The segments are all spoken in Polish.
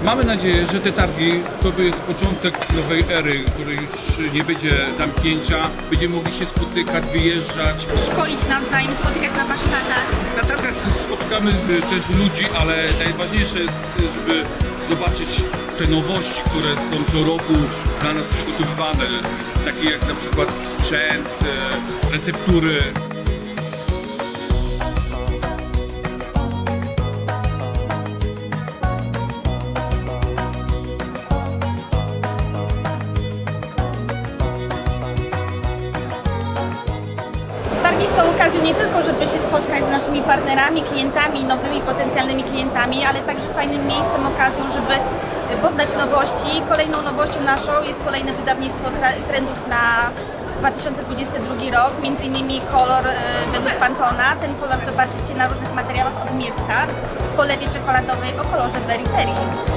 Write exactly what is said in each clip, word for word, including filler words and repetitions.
Mamy nadzieję, że te targi to jest początek nowej ery, w której już nie będzie zamknięcia, będziemy mogli się spotykać, wyjeżdżać. Szkolić nawzajem, spotykać na warsztatach. Na targach spotykamy też ludzi, ale najważniejsze jest, żeby zobaczyć te nowości, które są co roku dla nas przygotowywane, takie jak na przykład sprzęt, receptury. Targi są okazją nie tylko, żeby się spotkać z naszymi partnerami, klientami, nowymi potencjalnymi klientami, ale także fajnym miejscem, okazją, żeby poznać nowości. Kolejną nowością naszą jest kolejne wydawnictwo trendów na dwa tysiące dwudziesty drugi rok, między innymi kolor według Pantona. Ten kolor zobaczycie na różnych materiałach od Mietka, w polewie czekoladowej o kolorze Berry Berry.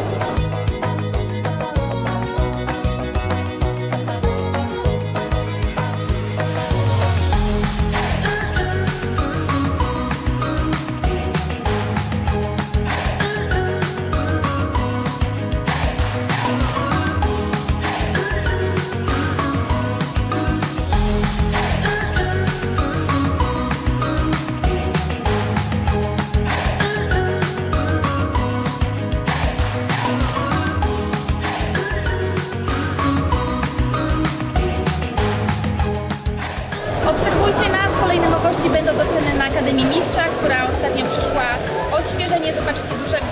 Obserwujcie nas, kolejne nowości będą dostępne na Akademii Mistrza, która ostatnio przyszła odświeżenie, zobaczycie duże